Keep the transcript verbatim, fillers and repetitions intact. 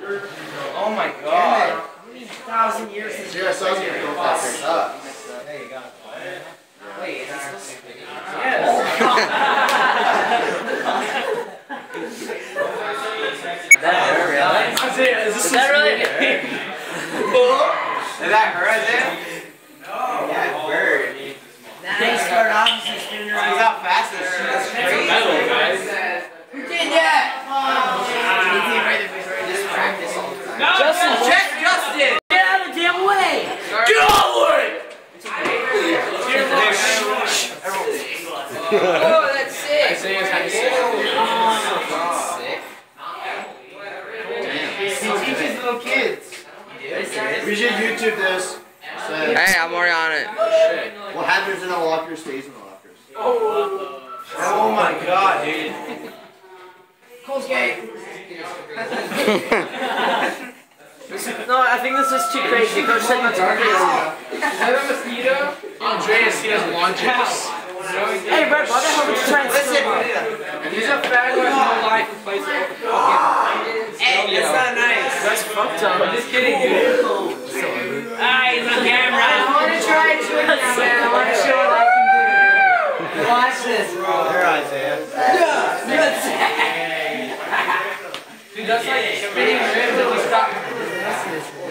Oh my god. How many thousand years since Yeah, so I'm gonna go faster. Up. There you go. Wait, is he supposed to be? Yes. Is that her, really? Isaiah, is this Is that really? Is that her, Isaiah? Yeah, bird. Thanks for obviously spinning around. She's out fast as shit. That's crazy. Metal, guys. Who did that? Just practice all the time. No, Justin, check Justin! Get out of the damn way! Get out of the way! Oh, that's sick! Isaiah's kind of sick. Sick. He teaches little kids. We should YouTube this. So, Hey, I'm already on it. what happens in a locker stays in the lockers. Oh my god, dude. Cole's gay. No, I think this is too crazy. Coach said not to be crazy. Is that a mosquito? Andreas, he has launchers. Hey, Red, why the hell would you try and steal mine? He's a fat guy whole life and plays fucking. Hey, that's not nice. That's fucked up. I'm just kidding, dude. Ah, he's on camera. I want to try and trick you, man. I want to show what I can do. Watch this, bro. Here, Isaiah. Dude, that's like spinning rims and we stop.